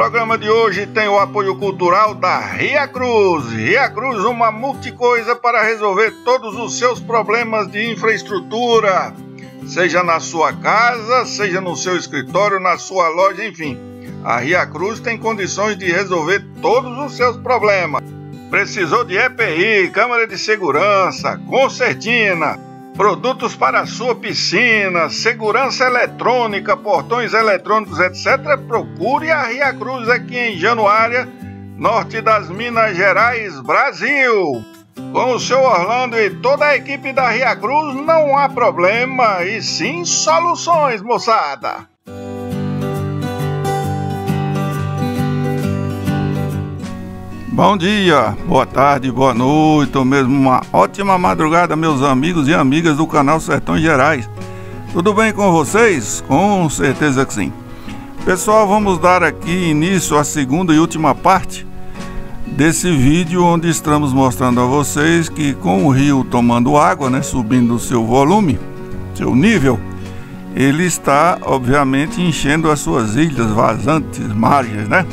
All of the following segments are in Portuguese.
programa de hoje tem o apoio cultural da Ria Cruz. Ria Cruz, uma multicoisa para resolver todos os seus problemas de infraestrutura, seja na sua casa, seja no seu escritório, na sua loja, enfim. A Ria Cruz tem condições de resolver todos os seus problemas. Precisou de EPI, câmera de segurança, concertina, produtos para a sua piscina, segurança eletrônica, portões eletrônicos, etc. Procure a Ria Cruz aqui em Januária, norte das Minas Gerais, Brasil. Com o seu Orlando e toda a equipe da Ria Cruz, não há problema, e sim soluções, moçada. Bom dia, boa tarde, boa noite, ou mesmo uma ótima madrugada, meus amigos e amigas do canal Sertões Gerais. Tudo bem com vocês? Com certeza que sim. Pessoal, vamos dar aqui início à segunda e última parte desse vídeo, onde estamos mostrando a vocês que com o rio tomando água, né, subindo o seu volume, seu nível, ele está obviamente enchendo as suas ilhas, vazantes, margens, né?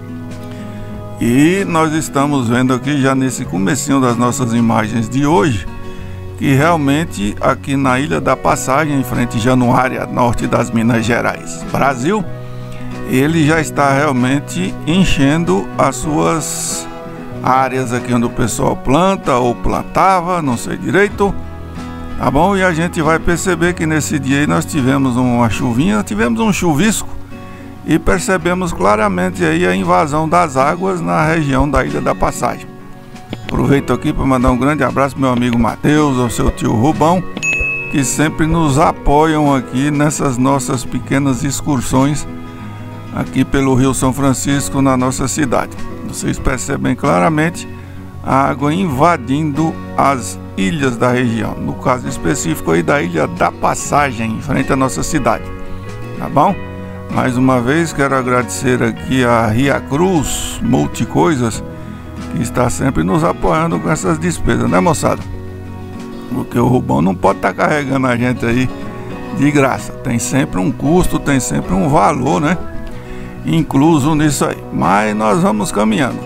E nós estamos vendo aqui já nesse comecinho das nossas imagens de hoje que realmente aqui na Ilha da Passagem, em frente a Januária, norte das Minas Gerais, Brasil, ele já está realmente enchendo as suas áreas aqui onde o pessoal planta ou plantava, não sei direito, tá bom? E a gente vai perceber que nesse dia aí nós tivemos uma chuvinha, tivemos um chuvisco, e percebemos claramente aí a invasão das águas na região da Ilha da Passagem. Aproveito aqui para mandar um grande abraço ao meu amigo Matheus, ao seu tio Rubão, que sempre nos apoiam aqui nessas nossas pequenas excursões aqui pelo Rio São Francisco, na nossa cidade. Vocês percebem claramente a água invadindo as ilhas da região, no caso específico aí da Ilha da Passagem, em frente à nossa cidade, tá bom? Mais uma vez quero agradecer aqui a Ria Cruz Multicoisas, que está sempre nos apoiando com essas despesas, né, moçada? Porque o Rubão não pode estar carregando a gente aí de graça, tem sempre um custo, tem sempre um valor, né, incluso nisso aí. Mas nós vamos caminhando.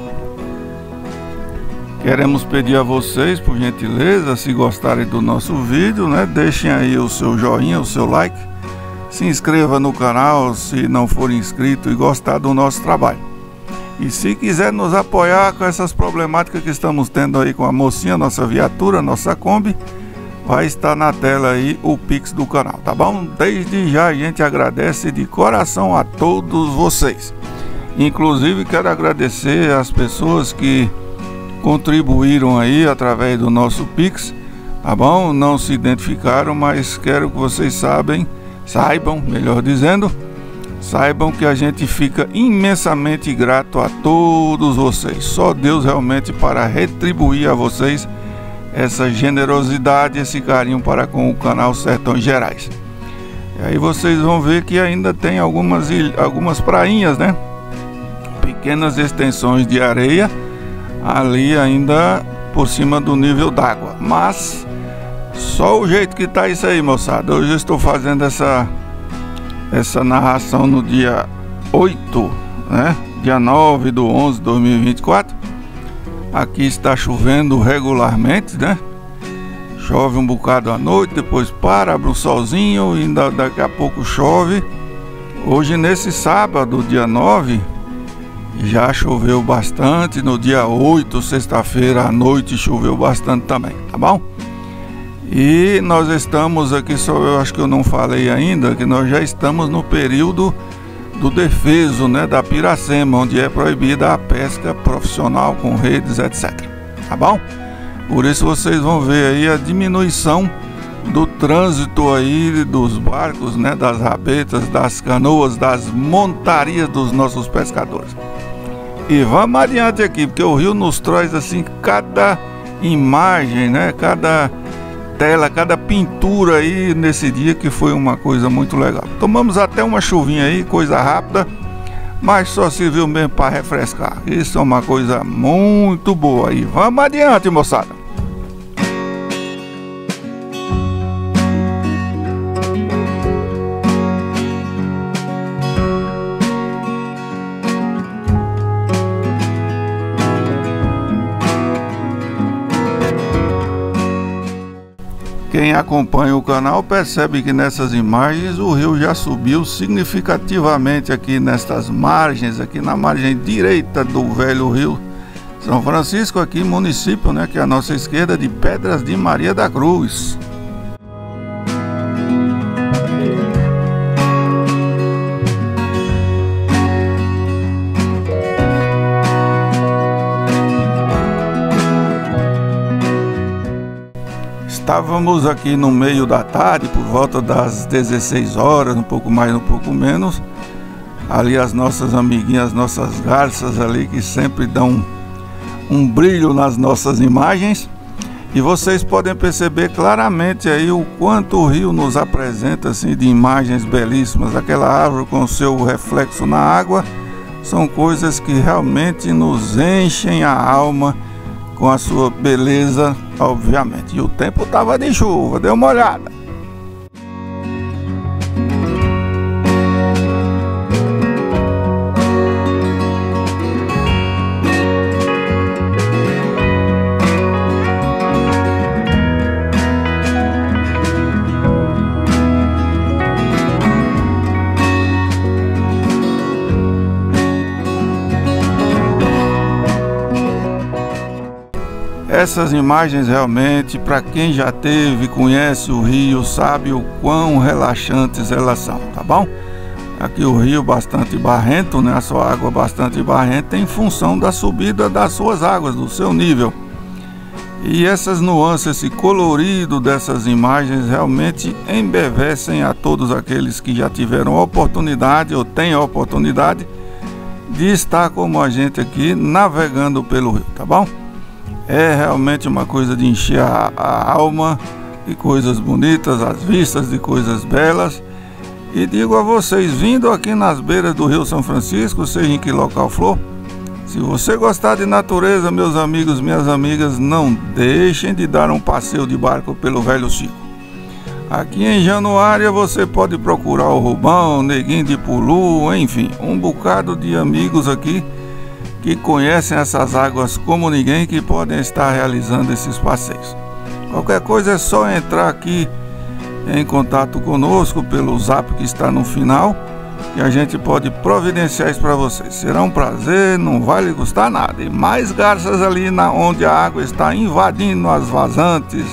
Queremos pedir a vocês, por gentileza, se gostarem do nosso vídeo, né, deixem aí o seu joinha, o seu like. Se inscreva no canal se não for inscrito e gostar do nosso trabalho. E se quiser nos apoiar com essas problemáticas que estamos tendo aí com a mocinha, nossa viatura, nossa Kombi, vai estar na tela aí o Pix do canal, tá bom? Desde já a gente agradece de coração a todos vocês. Inclusive quero agradecer as pessoas que contribuíram aí através do nosso Pix, tá bom? Não se identificaram, mas quero que vocês saibam, melhor dizendo, saibam que a gente fica imensamente grato a todos vocês. Só Deus realmente para retribuir a vocês essa generosidade, esse carinho para com o canal Sertões Gerais. E aí vocês vão ver que ainda tem algumas prainhas, né? Pequenas extensões de areia ali ainda por cima do nível d'água, mas só o jeito que tá isso aí, moçada. Hoje eu estou fazendo essa narração no dia 8, né? Dia 9/11/2024. Aqui está chovendo regularmente, né? Chove um bocado à noite, depois para, abre um solzinho e ainda daqui a pouco chove. Hoje, nesse sábado, dia 9, já choveu bastante. No dia 8, sexta-feira à noite, choveu bastante também, tá bom? E nós estamos aqui, eu acho que eu não falei ainda, que nós já estamos no período do defeso, né, da Piracema, onde é proibida a pesca profissional com redes, etc. Tá bom? Por isso vocês vão ver aí a diminuição do trânsito aí dos barcos, né, das rabetas, das canoas, das montarias dos nossos pescadores. E vamos adiante aqui, porque o rio nos traz assim cada imagem, né, cada tela, cada pintura aí nesse dia, que foi uma coisa muito legal. Tomamos até uma chuvinha aí, coisa rápida, mas só serviu mesmo para refrescar. Isso é uma coisa muito boa aí. Vamos adiante, moçada. Quem acompanha o canal percebe que nessas imagens o rio já subiu significativamente aqui nestas margens, aqui na margem direita do velho rio São Francisco, aqui município, né, que é a nossa esquerda, de Pedras de Maria da Cruz. Estávamos aqui no meio da tarde, por volta das 16 horas, um pouco mais, um pouco menos. Ali as nossas amiguinhas, nossas garças ali, que sempre dão um brilho nas nossas imagens. E vocês podem perceber claramente aí o quanto o rio nos apresenta assim, de imagens belíssimas. Aquela árvore com o seu reflexo na água, são coisas que realmente nos enchem a alma com a sua beleza, obviamente. E o tempo estava de chuva, dê uma olhada. Essas imagens realmente, para quem já teve, conhece o rio, sabe o quão relaxantes elas são, tá bom? Aqui o rio bastante barrento, né? A sua água bastante barrenta em função da subida das suas águas, do seu nível. E essas nuances, esse colorido dessas imagens realmente embevecem a todos aqueles que já tiveram oportunidade ou têm a oportunidade de estar como a gente aqui navegando pelo rio, tá bom? É realmente uma coisa de encher a alma de coisas bonitas, as vistas de coisas belas. E digo a vocês, vindo aqui nas beiras do rio São Francisco, seja em que local for, se você gostar de natureza, meus amigos, minhas amigas, não deixem de dar um passeio de barco pelo Velho Chico. Aqui em Januária você pode procurar o Rubão, Neguinho de Pulu, enfim, um bocado de amigos aqui que conhecem essas águas como ninguém, que podem estar realizando esses passeios. Qualquer coisa é só entrar aqui em contato conosco pelo zap que está no final, que a gente pode providenciar isso para vocês. Será um prazer, não vai lhe custar nada. E mais garças ali onde a água está invadindo as vazantes.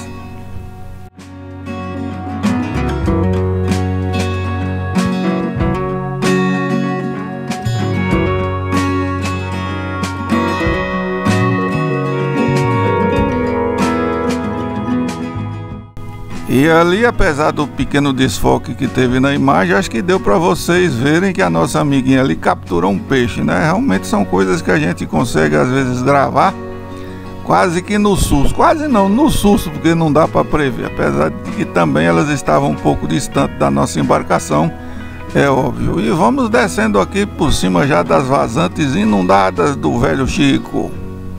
E ali, apesar do pequeno desfoque que teve na imagem, acho que deu para vocês verem que a nossa amiguinha ali capturou um peixe, né? Realmente são coisas que a gente consegue às vezes gravar quase que no susto. Quase não, no susto, porque não dá para prever. Apesar de que também elas estavam um pouco distantes da nossa embarcação, é óbvio. E vamos descendo aqui por cima já das vazantes inundadas do Velho Chico.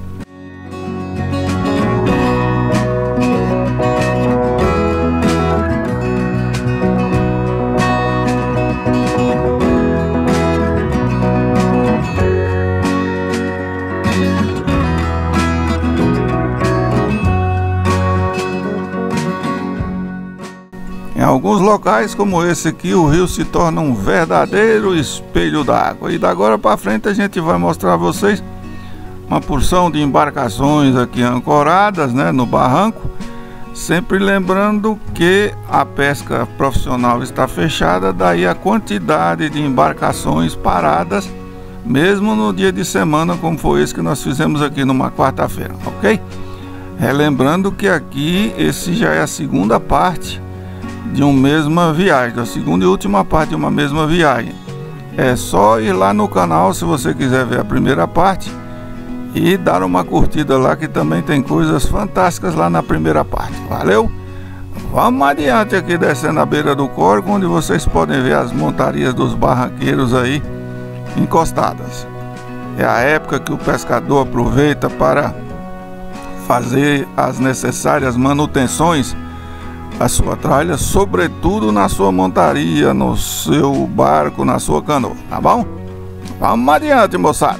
Em alguns locais como esse aqui, o rio se torna um verdadeiro espelho d'água. E da agora para frente a gente vai mostrar a vocês uma porção de embarcações aqui ancoradas, né, no barranco. Sempre lembrando que a pesca profissional está fechada, daí a quantidade de embarcações paradas, mesmo no dia de semana como foi esse que nós fizemos aqui numa quarta-feira, ok? Relembrando que aqui esse já é a segunda parte de uma mesma viagem, a segunda e última parte de uma mesma viagem. É só ir lá no canal se você quiser ver a primeira parte e dar uma curtida lá, que também tem coisas fantásticas lá na primeira parte. Valeu? Vamos adiante aqui, descendo a beira do córrego, onde vocês podem ver as montarias dos barranqueiros aí encostadas. É a época que o pescador aproveita para fazer as necessárias manutenções a sua tralha, sobretudo na sua montaria, no seu barco, na sua canoa, tá bom? Vamos adiante, moçada!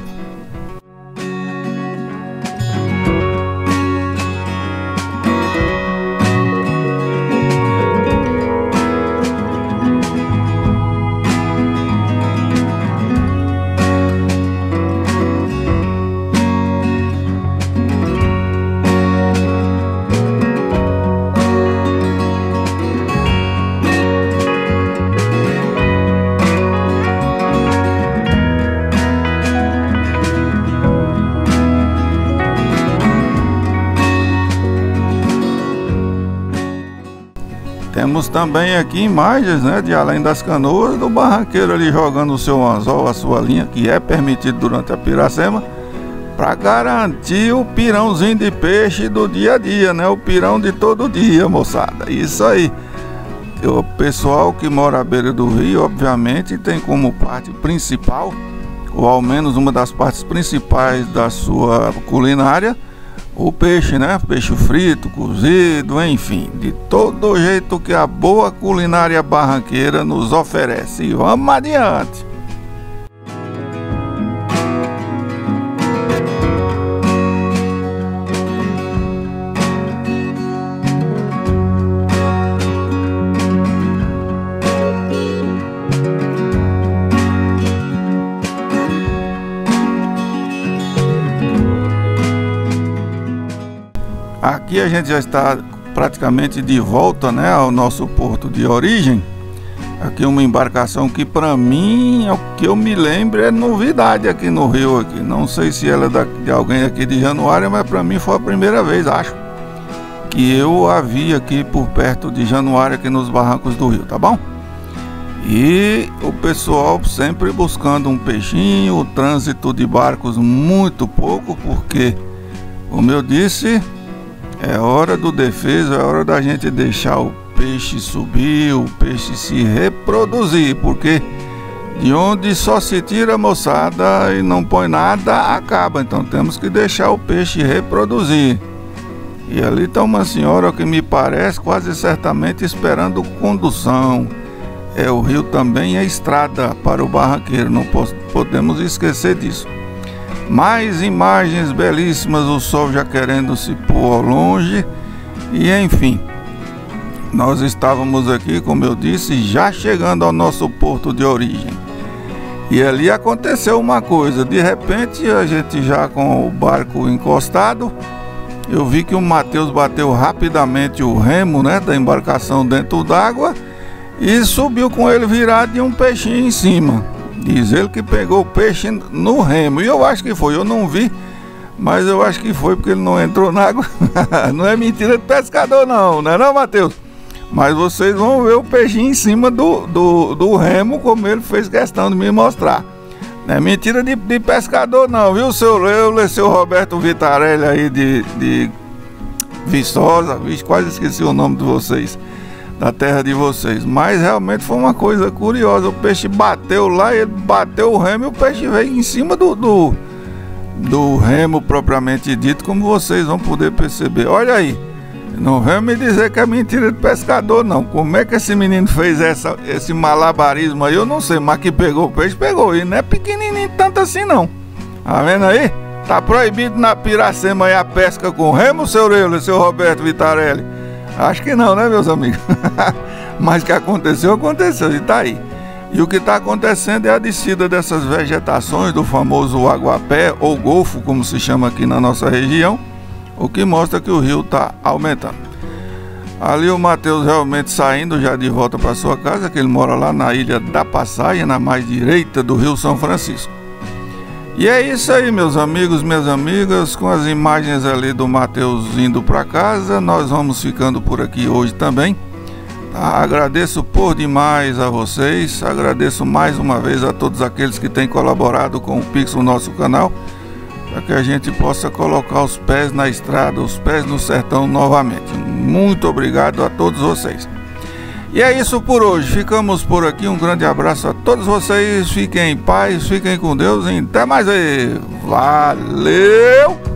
Temos também aqui imagens, né, de Além das Canoas, do barranqueiro ali jogando o seu anzol, a sua linha, que é permitido durante a piracema, para garantir o pirãozinho de peixe do dia a dia, né? O pirão de todo dia, moçada. Isso aí. O pessoal que mora à beira do rio, obviamente, tem como parte principal, ou ao menos uma das partes principais da sua culinária, o peixe, né? Peixe frito, cozido, enfim, de todo jeito que a boa culinária barranqueira nos oferece. E vamos adiante! Aqui a gente já está praticamente de volta, né, ao nosso porto de origem. Aqui uma embarcação que para mim, ao que eu me lembro, é novidade aqui no rio. Aqui. Não sei se ela é de alguém aqui de Januária, mas para mim foi a primeira vez, acho, que eu a vi aqui por perto de Januária, aqui nos barrancos do rio, tá bom? E o pessoal sempre buscando um peixinho, o trânsito de barcos muito pouco, porque, como eu disse, é hora do defeso, é hora da gente deixar o peixe subir, o peixe se reproduzir, porque de onde só se tira, moçada, e não põe nada, acaba. Então temos que deixar o peixe reproduzir. E ali está uma senhora que me parece quase certamente esperando condução. O rio também é estrada para o barranqueiro, não podemos esquecer disso. Mais imagens belíssimas, o sol já querendo se pôr ao longe. E enfim, nós estávamos aqui, como eu disse, já chegando ao nosso porto de origem. E ali aconteceu uma coisa, de repente a gente já com o barco encostado, eu vi que o Matheus bateu rapidamente o remo, né, da embarcação dentro d'água e subiu com ele virado e um peixinho em cima. Diz ele que pegou o peixe no remo. E eu acho que foi, eu não vi, mas eu acho que foi porque ele não entrou na água. Não é mentira de pescador não, não é não, Matheus? Mas vocês vão ver o peixinho em cima do remo, como ele fez questão de me mostrar. Não é mentira de pescador não, viu, seu Roberto Vitarelli aí de Viçosa. Vixe, quase esqueci o nome de vocês, da terra de vocês. Mas realmente foi uma coisa curiosa. O peixe bateu lá, ele bateu o remo e o peixe veio em cima do remo propriamente dito, como vocês vão poder perceber. Olha aí, não vem me dizer que é mentira de pescador não. Como é que esse menino fez esse malabarismo aí, eu não sei, mas que pegou o peixe, pegou. E não é pequenininho tanto assim não. Tá vendo aí? Tá proibido na Piracema aí a pesca com remo, seu Roberto Vitarelli? Acho que não, né, meus amigos? Mas que aconteceu, aconteceu, e tá aí. E o que está acontecendo é a descida dessas vegetações do famoso aguapé, ou golfo, como se chama aqui na nossa região, o que mostra que o rio está aumentando. Ali o Matheus realmente saindo já de volta para sua casa, que ele mora lá na Ilha da Passagem, na mais direita do Rio São Francisco. E é isso aí, meus amigos, minhas amigas, com as imagens ali do Matheus indo para casa, nós vamos ficando por aqui hoje também. Tá? Agradeço por demais a vocês, agradeço mais uma vez a todos aqueles que têm colaborado com o Pix no nosso canal, para que a gente possa colocar os pés na estrada, os pés no sertão novamente. Muito obrigado a todos vocês. E é isso por hoje, ficamos por aqui, um grande abraço a todos vocês, fiquem em paz, fiquem com Deus e até mais aí, valeu!